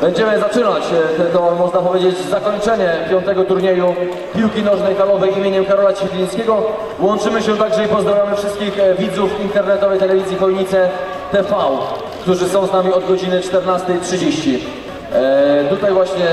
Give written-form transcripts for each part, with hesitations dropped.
Będziemy zaczynać to, można powiedzieć, zakończenie 5. turnieju piłki nożnej halowej imieniem Karola Ćwiklińskiego. Łączymy się także i pozdrawiamy wszystkich widzów internetowej telewizji Chojnice TV, którzy są z nami od godziny 14:30. Tutaj właśnie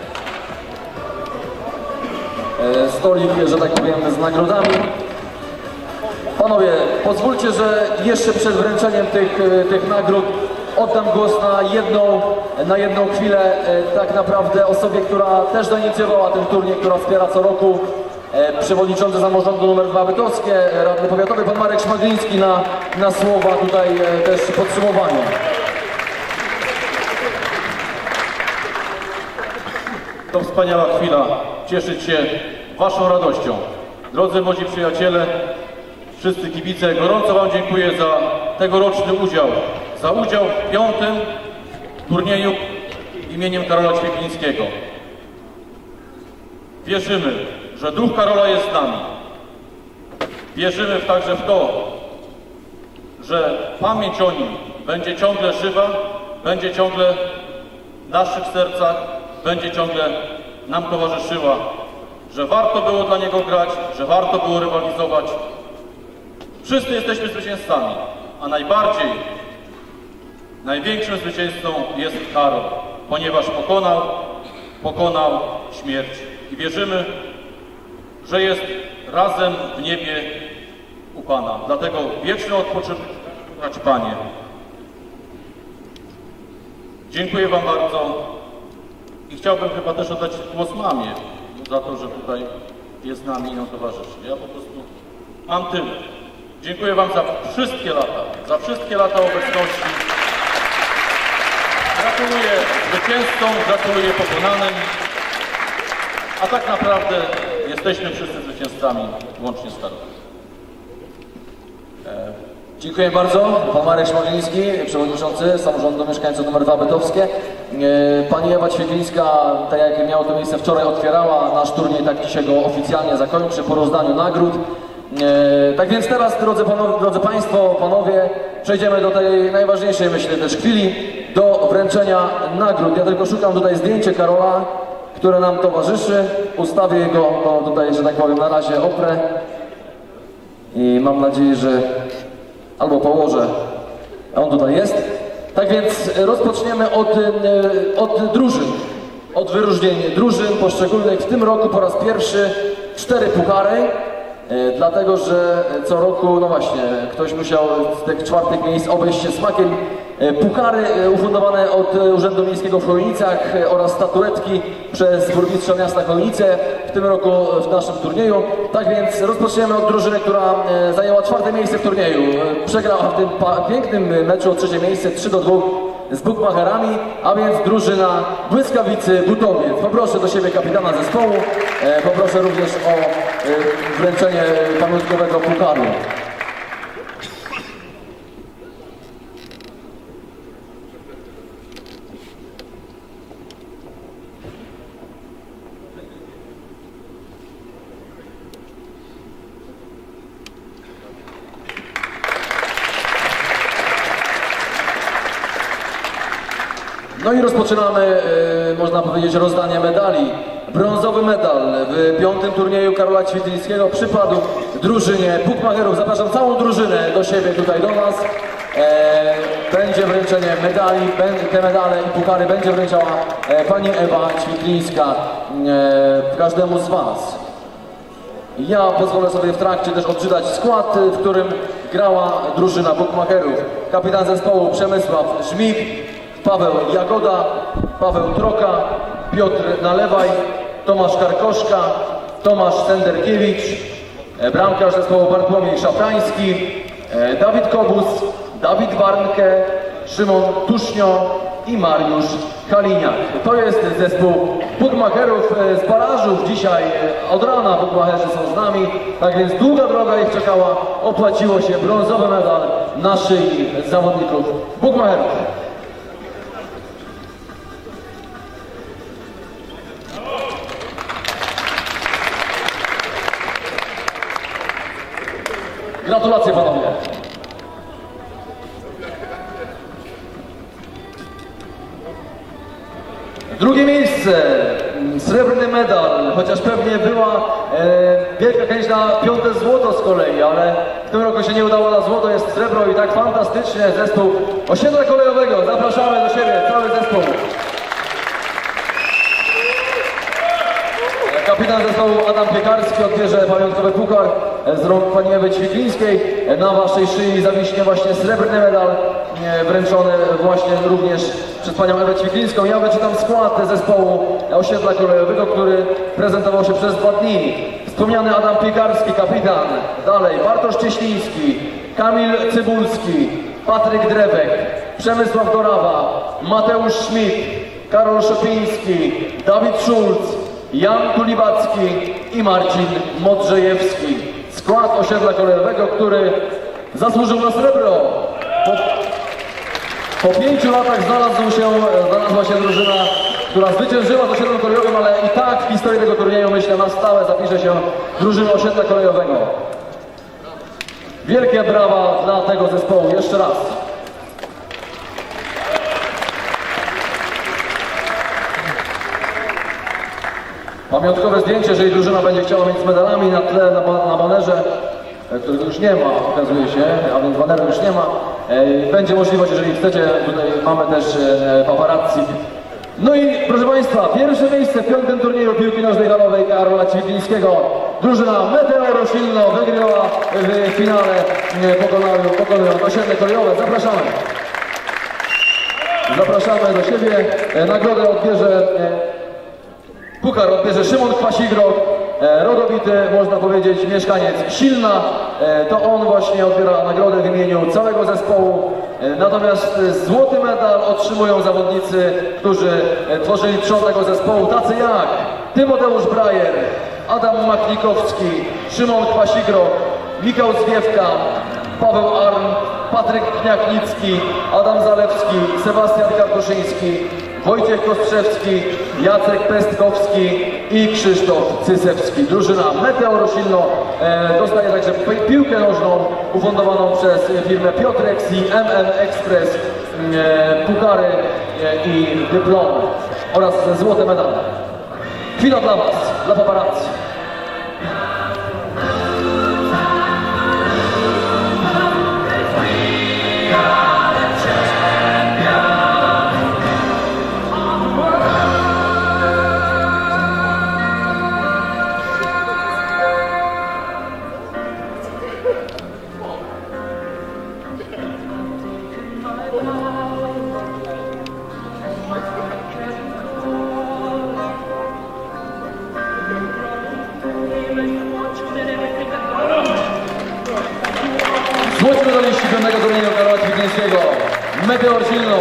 stolik, że tak powiem, z nagrodami. Panowie, pozwólcie, że jeszcze przed wręczeniem tych nagród oddam głos na jedną chwilę tak naprawdę osobie, która też zainicjowała ten turniej, która wspiera co roku, przewodniczący Samorządu nr 2 Bytowskie, radny powiatowy pan Marek Szmagliński na słowa tutaj też podsumowania. To wspaniała chwila cieszyć się waszą radością. Drodzy młodzi przyjaciele, wszyscy kibice, gorąco wam dziękuję za tegoroczny udział. Za udział w 5. turnieju imieniem Karola Ćwiklińskiego. Wierzymy, że duch Karola jest z nami. Wierzymy także w to, że pamięć o nim będzie ciągle żywa, będzie ciągle w naszych sercach, będzie ciągle nam towarzyszyła, że warto było dla niego grać, że warto było rywalizować. Wszyscy jesteśmy zwycięzcami, a największym zwycięzcą jest Karol, ponieważ pokonał śmierć. I wierzymy, że jest razem w niebie u Pana. Dlatego wieczny odpoczynek, Panie. Dziękuję wam bardzo i chciałbym chyba też oddać głos mamie za to, że tutaj jest z nami i nam towarzyszy. Ja po prostu mam tyle. Dziękuję wam za wszystkie lata obecności. Gratuluję zwycięzcom, gratuluję pokonanym, a tak naprawdę jesteśmy wszyscy zwycięzcami, łącznie z Karolem. Dziękuję bardzo. Pan Marek Szmagliński, przewodniczący Samorządu Mieszkańców nr 2 Bytowskie. Pani Ewa Ćwiklińska, tak jak miało to miejsce wczoraj, otwierała nasz turniej, tak dzisiaj go oficjalnie zakończy po rozdaniu nagród. Tak więc teraz, drodzy Państwo, Panowie, przejdziemy do tej najważniejszej, myślę, też chwili, do wręczenia nagród. Ja tylko szukam tutaj zdjęcie Karola, które nam towarzyszy. Ustawię go tutaj, że tak powiem, na razie oprę i mam nadzieję, że albo położę, a on tutaj jest. Tak więc rozpoczniemy od drużyn, od wyróżnień drużyn poszczególnych. W tym roku po raz pierwszy 4 puchary. Dlatego, że co roku, no właśnie, ktoś musiał z tych 4. miejsc obejść się smakiem. Puchary ufundowane od Urzędu Miejskiego w Chojnicach oraz statuetki przez burmistrza miasta Chojnice w tym roku w naszym turnieju. Tak więc rozpoczniemy od drużyny, która zajęła 4. miejsce w turnieju. Przegrała w tym pięknym meczu o 3. miejsce 3-2 z bukmacherami, a więc drużyna Błyskawicy Butowiec. Poproszę do siebie kapitana zespołu, poproszę również o wręczenie pamiątkowego pucharu. No i rozpoczynamy, można powiedzieć, rozdanie medali. Brązowy medal w 5. turnieju Karola Ćwiklińskiego przypadł drużynie bukmacherów. Zapraszam całą drużynę do siebie, tutaj do nas. Będzie wręczenie medali, te medale i puchary będzie wręczała pani Ewa Ćwiklińska każdemu z was. Ja pozwolę sobie w trakcie też odczytać skład, w którym grała drużyna bukmacherów. Kapitan zespołu Przemysław Żmik, Paweł Jagoda, Paweł Troka, Piotr Nalewaj, Tomasz Karkoszka, Tomasz Senderkiewicz, bramkarz zespołu Bartłomiej Szafrański, Dawid Kobus, Dawid Warnke, Szymon Tusznio i Mariusz Haliniak. To jest zespół bukmacherów z barażów. Dzisiaj od rana bukmacherzy są z nami, tak więc długa droga ich czekała. Opłaciło się, brązowy medal na szyi zawodników bukmacherów. Gratulacje panowie. Drugie miejsce, srebrny medal, chociaż pewnie była wielka chęć na 5. złoto z kolei, ale w tym roku się nie udało na złoto, jest srebro i tak fantastycznie zespół osiedla kolejowego. Zapraszamy do siebie, cały zespół. Kapitan zespołu Adam Piekarski odbierze pamiątkowy puchar z rąk pani Ewy Ćwiklińskiej. Na waszej szyi zawiśnie właśnie srebrny medal wręczony właśnie również przez panią Ewę Ćwiklińską. Ja wyczytam skład zespołu osiedla kolejowego, który prezentował się przez 2 dni. Wspomniany Adam Piekarski, kapitan. Dalej Bartosz Cieśliński, Kamil Cybulski, Patryk Drewek, Przemysław Dorawa, Mateusz Schmidt, Karol Szopiński, Dawid Schulz, Jan Kulibacki i Marcin Modrzejewski. Skład osiedla kolejowego, który zasłużył na srebro. Po 5 latach znalazła się drużyna, która zwyciężyła z osiedlem kolejowym, ale i tak w historii tego turnieju, myślę, na stałe zapisze się drużyna osiedla kolejowego. Wielkie brawa dla tego zespołu. Jeszcze raz. Pamiątkowe zdjęcie, jeżeli drużyna będzie chciała mieć z medalami na tle, na banerze, którego już nie ma, okazuje się, a więc baneru już nie ma. Będzie możliwość, jeżeli chcecie, tutaj mamy też paparazzi. No i proszę Państwa, pierwsze miejsce w 5. turnieju piłki nożnej halowej Karola Ćwiklińskiego. Drużyna Meteor Osilno wygrywa w finale, pokonując osiedle kolejowe. Zapraszamy. Zapraszamy do siebie. Nagrodę puchar odbierze Szymon Kwasigrok, rodowity, można powiedzieć, mieszkaniec Silna. To on właśnie odbiera nagrodę w imieniu całego zespołu. Natomiast złoty medal otrzymują zawodnicy, którzy tworzyli trzon tego zespołu, tacy jak Tymoteusz Brajer, Adam Maklikowski, Szymon Kwasigrok, Michał Zwiewka, Paweł Arn, Patryk Kniaknicki, Adam Zalewski, Sebastian Kartuszyński, Wojciech Kostrzewski, Jacek Pestkowski i Krzysztof Cysewski. Drużyna Meteor Osilno dostaje także piłkę nożną ufundowaną przez firmę Piotreks i MM Express, puchary i dyplomy oraz złote medale. Chwila dla Was, dla paparazzi. Złoty medaliści 5. turnieju Karola Ćwiklińskiego, Meteor Silno.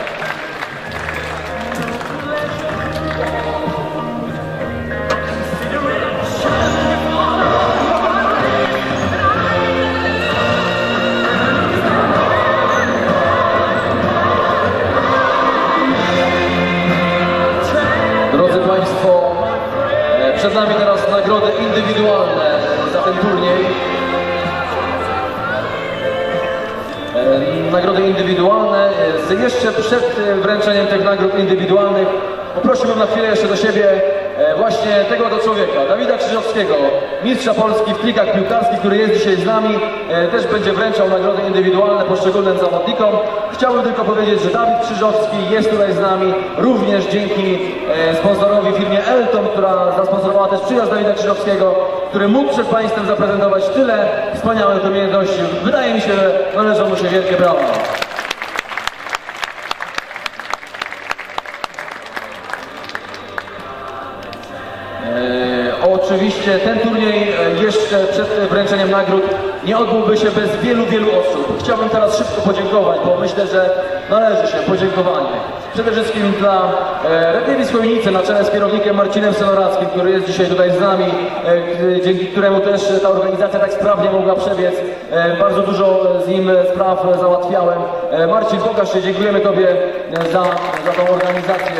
Drodzy Państwo, przed nami teraz nagrody indywidualne za ten turniej. Nagrody indywidualne. Jeszcze przed wręczeniem tych nagród indywidualnych poprosiłbym na chwilę jeszcze do siebie właśnie tego oto człowieka, Dawida Krzyżowskiego, mistrza Polski w klikach piłkarskich, który jest dzisiaj z nami, też będzie wręczał nagrody indywidualne poszczególnym zawodnikom. Chciałbym tylko powiedzieć, że Dawid Krzyżowski jest tutaj z nami również dzięki sponsorowi firmie Elton, która zasponsorowała też przyjazd Dawida Krzyżowskiego, który mógł przed Państwem zaprezentować tyle wspaniałych umiejętności. Wydaje mi się, że należą mu się wielkie brawa. Oczywiście ten turniej jeszcze przed wręczeniem nagród nie odbyłby się bez wielu osób. Chciałbym teraz szybko podziękować, bo myślę, że należy się podziękowanie. Przede wszystkim dla Retevis Chojnicy na czele z kierownikiem Marcinem Senorackim, który jest dzisiaj tutaj z nami, dzięki któremu też ta organizacja tak sprawnie mogła przebiec. Bardzo dużo z nim spraw załatwiałem. Marcin, pokaż się, dziękujemy Tobie za tą organizację.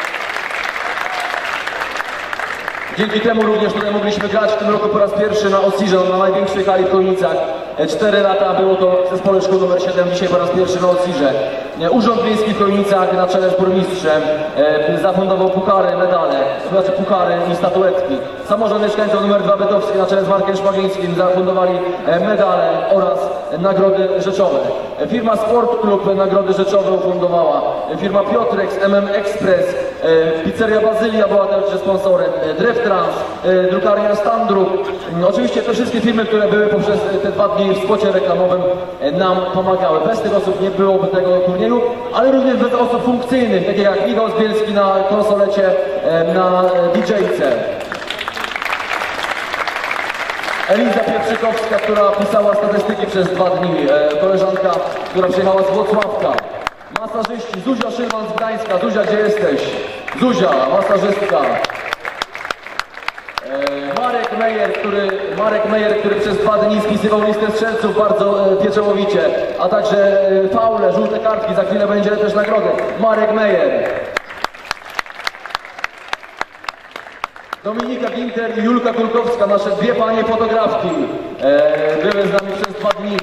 Dzięki temu również tutaj mogliśmy grać w tym roku po raz pierwszy na Osirze, na największej hali w Chojnicach. 4 lata było to w zespole szkół nr 7, dzisiaj po raz pierwszy na Osirze. Urząd Miejski w Chojnicach na czele z burmistrzem zafundował pukary, medale, znaczy pukary i statuetki. Samorząd Mieszkańców numer 2 Bytowski na czele z Markiem Szmagińskim zafundowali medale oraz nagrody rzeczowe. Firma Sport Club nagrody rzeczowe ufundowała. Firma Piotrek z MM Express, pizzeria Bazylia była też sponsorem, Dreftrans, drukarnia Standruk. Oczywiście te wszystkie firmy, które były poprzez te 2 dni w spocie reklamowym nam pomagały. Bez tych osób nie byłoby tego turnieju, ale również bez osób funkcyjnych, takich jak Michał Zbielski na konsolecie, na DJ-ce. Eliza Pieprzykowska, która pisała statystyki przez 2 dni, koleżanka, która przyjechała z Włocławka. Masażyści, Zuzia Szylman z Gdańska. Zuzia, gdzie jesteś? Zuzia, masażystka. Marek Mejer, który przez 2 dni spisywał listę strzelców bardzo pieczołowicie, a także faule, żółte kartki, za chwilę będzie też nagrody. Marek Mejer. Dominika Ginter i Julka Kulkowska, nasze 2 panie fotografki, były z nami przez 2 dni.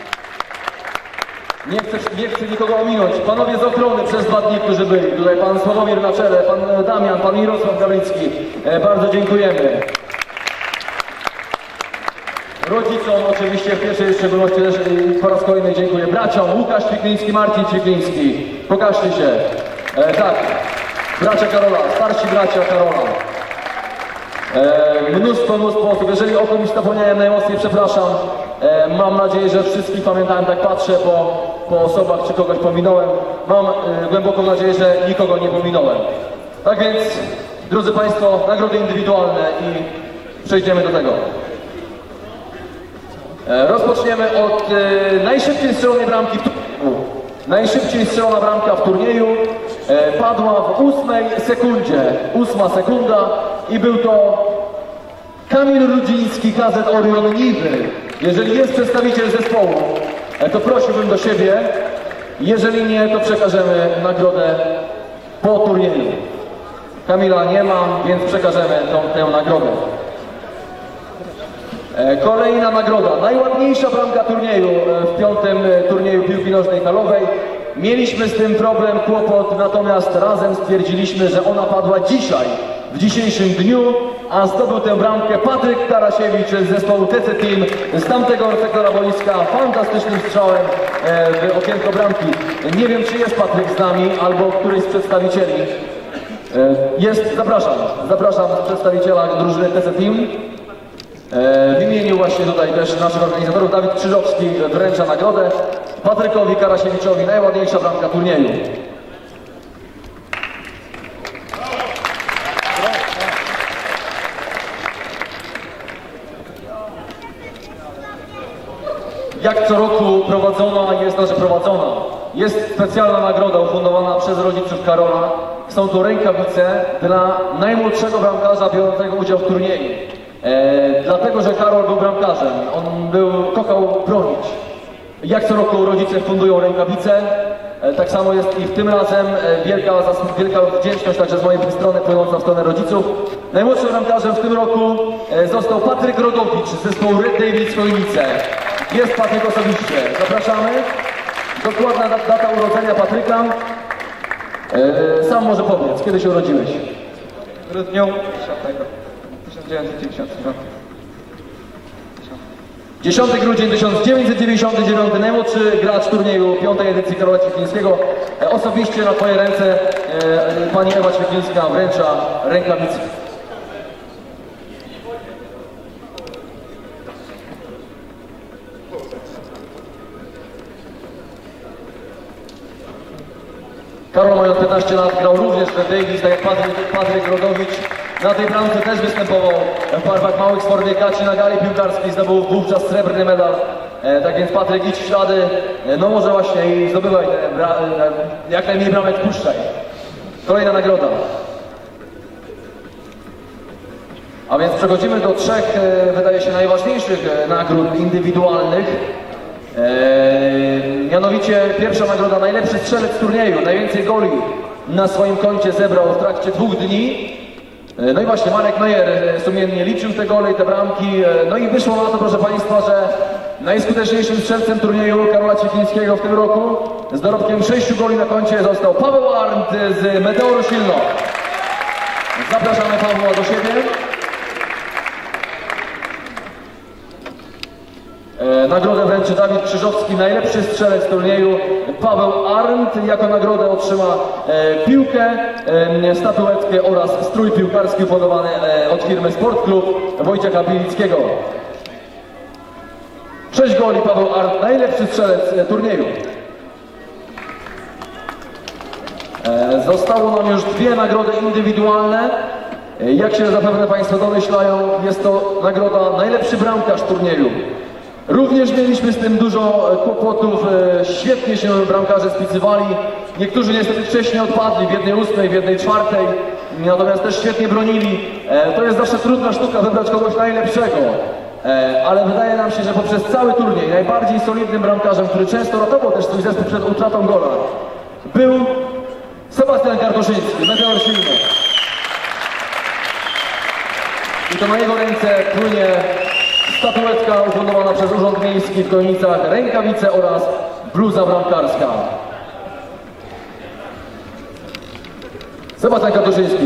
Nie chcę nikogo ominąć. Panowie z ochrony przez 2 dni, którzy byli. Tutaj pan Sławomir na czele, pan Damian, pan Mirosław Gawlicki. Bardzo dziękujemy. Rodzicom oczywiście w pierwszej szczególności też po raz kolejny dziękuję. Braciom Łukasz Ćwikliński, Marcin Ćwikliński. Pokażcie się. Tak, bracia Karola, starsi bracia Karola. Mnóstwo osób. Jeżeli o komuś zapomniałem, najmocniej przepraszam. Mam nadzieję, że wszystkich pamiętałem, tak patrzę po osobach, czy kogoś pominąłem. Mam głęboką nadzieję, że nikogo nie pominąłem. Tak więc, drodzy Państwo, nagrody indywidualne i przejdziemy do tego. Rozpoczniemy od najszybciej strzelonej bramki w turnieju. Najszybciej strzelona bramka w turnieju padła w 8 sekundzie. 8 sekunda i był to Kamil Rudziński, KZ Orion Niwy. Jeżeli jest przedstawiciel zespołu, to prosiłbym do siebie. Jeżeli nie, to przekażemy nagrodę po turnieju. Kamila nie ma, więc przekażemy tę nagrodę. Kolejna nagroda. Najładniejsza bramka turnieju w 5. turnieju piłki nożnej halowej. Mieliśmy z tym problem, kłopot, natomiast razem stwierdziliśmy, że ona padła dzisiaj, w dzisiejszym dniu, a zdobył tę bramkę Patryk Karasiewicz z zespołu TC Team z tamtego sektora boiska, fantastycznym strzałem w okienko bramki. Nie wiem, czy jest Patryk z nami, albo któryś z przedstawicieli. Jest, zapraszam przedstawiciela drużyny TC Team. W imieniu właśnie tutaj też naszych organizatorów Dawid Krzyżowski wręcza nagrodę Patrykowi Karasiewiczowi, najładniejsza bramka turnieju. Jak co roku prowadzona jest specjalna nagroda ufundowana przez rodziców Karola. Są to rękawice dla najmłodszego bramkarza biorącego udział w turnieju. Dlatego, że Karol był bramkarzem, on kochał bronić. Jak co roku rodzice fundują rękawice, tak samo jest i w tym razem wielka wdzięczność także z mojej strony płynąca w stronę rodziców. Najmłodszym bramkarzem w tym roku został Patryk Rodowicz z zespołu Red Davids Chojnice. Jest Patryk osobiście, zapraszamy. Dokładna data urodzenia Patryka. Sam może powiedz, kiedy się urodziłeś? W grudniu 1999. 10 grudzień 1999, najmłodszy gracz turnieju 5. edycji Karola Ćwiklińskiego. Osobiście na Twoje ręce pani Ewa Ćwiklińska wręcza rękawice. Karol, mając 15 lat, grał również w Davis, tak jak Patryk Rodowicz. Na tej bramce też występował w barwach małych sportniakaci na gali piłkarskiej, zdobył wówczas srebrny medal. Tak więc Patryk, idź w ślady, no może właśnie i zdobywaj jak najmniej bramek puszczaj. Kolejna nagroda. A więc przechodzimy do 3, wydaje się, najważniejszych nagród indywidualnych. Mianowicie pierwsza nagroda, najlepszy strzelec turnieju, najwięcej goli na swoim koncie zebrał w trakcie 2 dni. No i właśnie Marek Meyer sumiennie liczył te gole i te bramki. No i wyszło na to, proszę Państwa, że najskuteczniejszym strzelcem turnieju Karola Cviklińskiego w tym roku z dorobkiem 6 goli na koncie został Paweł Arndt z Meteoru Silno. Zapraszamy Pawła do siebie. Nagrodę wręczy Dawid Krzyżowski, najlepszy strzelec turnieju. Paweł Arndt jako nagrodę otrzyma piłkę, statuetkę oraz strój piłkarski uhodowany od firmy Sport Klub Wojciecha Bielickiego. 6 goli Paweł Arndt, najlepszy strzelec turnieju. Zostało nam już 2 nagrody indywidualne. Jak się zapewne Państwo domyślają, jest to nagroda najlepszy bramkarz turnieju. Również mieliśmy z tym dużo kłopotów, świetnie się bramkarze spisywali. Niektórzy niestety wcześniej odpadli, w 1/8, w 1/4, natomiast też świetnie bronili. To jest zawsze trudna sztuka wybrać kogoś najlepszego, ale wydaje nam się, że poprzez cały turniej najbardziej solidnym bramkarzem, który często ratował też swój zespół przed utratą gola, był Sebastian Karkoszyński, Meteor Silno. I to na jego ręce płynie statuetka ufundowana przez Urząd Miejski w Chojnicach, rękawice oraz bluza bramkarska. Sebastian Karkoszyński.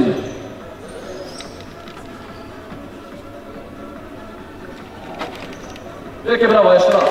Wielkie brawa jeszcze raz.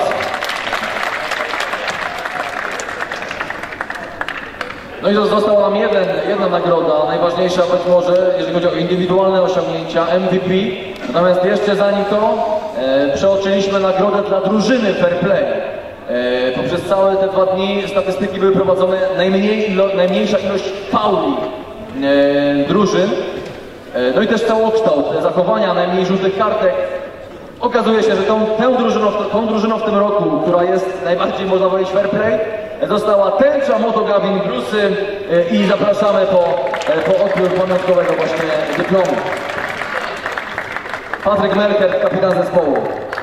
No i została nam jedna nagroda, najważniejsza być może, jeżeli chodzi o indywidualne osiągnięcia, MVP. Natomiast jeszcze zanim to, przeoczyliśmy nagrodę dla drużyny Fair Play. Poprzez całe te 2 dni statystyki były prowadzone najmniejsza ilość fauli drużyn. No i też całokształt zachowania, najmniej żółtych kartek. Okazuje się, że tą drużyną w tym roku, która jest najbardziej, można powiedzieć, fair play, została tęcza Moto Gavin Bluesy i zapraszamy po odbiór pamiątkowego właśnie dyplomu. Patryk Merker, kapitan zespołu.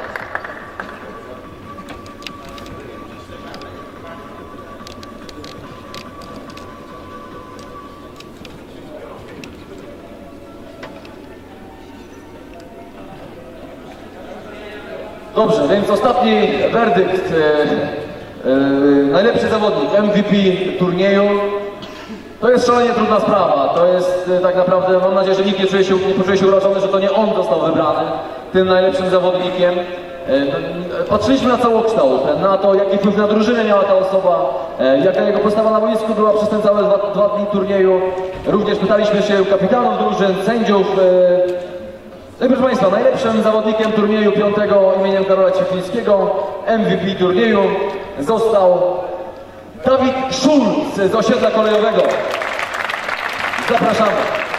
Dobrze, więc ostatni werdykt. Najlepszy zawodnik, MVP turnieju. To jest szalenie trudna sprawa. To jest tak naprawdę, mam nadzieję, że nikt nie poczuje się urażony, że to nie on został wybrany tym najlepszym zawodnikiem. Patrzyliśmy na całokształt, na to, jaki wpływ na drużynę miała ta osoba, jaka jego postawa na boisku była przez ten całe 2 dni turnieju. Również pytaliśmy się kapitanów drużyn, sędziów. No i proszę Państwa, najlepszym zawodnikiem turnieju 5. imieniem Karola Cviklińskiego, MVP turnieju, został Dawid Schulz z osiedla kolejowego. Zapraszamy.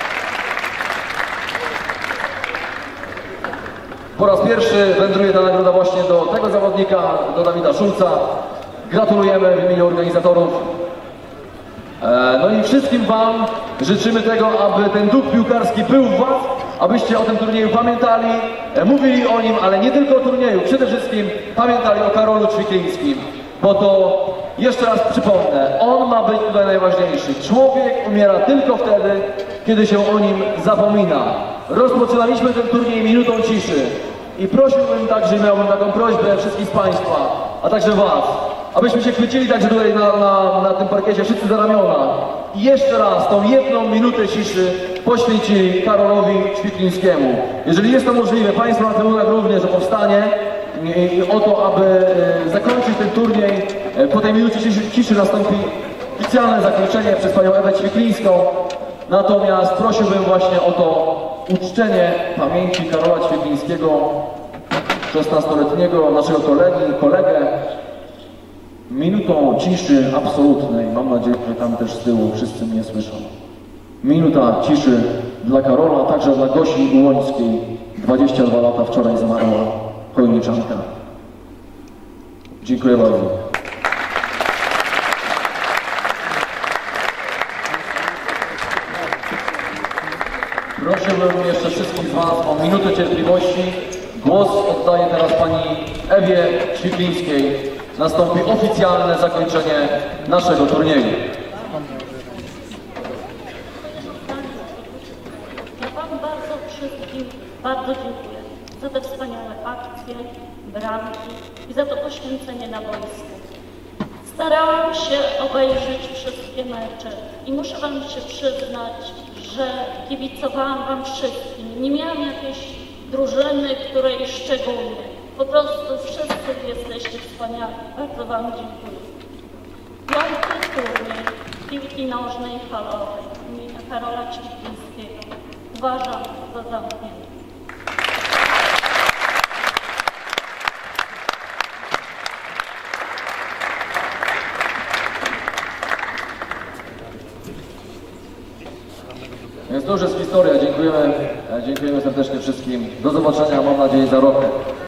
Po raz pierwszy wędruje ta nagroda właśnie do tego zawodnika, do Dawida Schulza. Gratulujemy w imieniu organizatorów. No i wszystkim Wam życzymy tego, aby ten duch piłkarski był w Was, abyście o tym turnieju pamiętali, mówili o nim, ale nie tylko o turnieju, przede wszystkim pamiętali o Karolu Cviklińskim, bo to, jeszcze raz przypomnę, on ma być tutaj najważniejszy. Człowiek umiera tylko wtedy, kiedy się o nim zapomina. Rozpoczynaliśmy ten turniej minutą ciszy i prosiłbym także, miałbym taką prośbę wszystkich z Państwa, a także Was, abyśmy się chwycili także tutaj na tym parkiecie wszyscy za ramiona i jeszcze raz tą 1 minutę ciszy poświęcili Karolowi Cviklińskiemu. Jeżeli jest to możliwe, Państwo na trybunach również o powstanie o to, aby zakończyć ten turniej. Po tej minucie ciszy nastąpi oficjalne zakończenie przez panią Ewę Cviklińską. Natomiast prosiłbym właśnie o to uczczenie pamięci Karola Cviklińskiego, 16-letniego naszego kolegę, minutą ciszy absolutnej. Mam nadzieję, że tam też z tyłu wszyscy mnie słyszą. Minuta ciszy dla Karola, a także dla Gosi Ułońskiej. 22 lata wczoraj zmarła chojniczanka. Dziękuję bardzo. Prosiłbym jeszcze wszystkich z Was o minutę cierpliwości. Głos oddaję teraz pani Ewie Cviklińskiej. Nastąpi oficjalne zakończenie naszego turnieju. Ja Wam wszystkim bardzo dziękuję za te wspaniałe akcje, bramki i za to poświęcenie na boisku. Starałam się obejrzeć wszystkie mecze i muszę wam się przyznać, że kibicowałam wam wszystkim. Nie miałam jakiejś drużyny, której szczególnie. Po prostu wszyscy jesteście wspaniali. Bardzo wam dziękuję. 5. turniej piłki nożnej halowej imienia Karola Ćwikińskiego uważam za zamknięty. Więc to już jest historia. Dziękujemy serdecznie wszystkim. Do zobaczenia, mam nadzieję, za rok.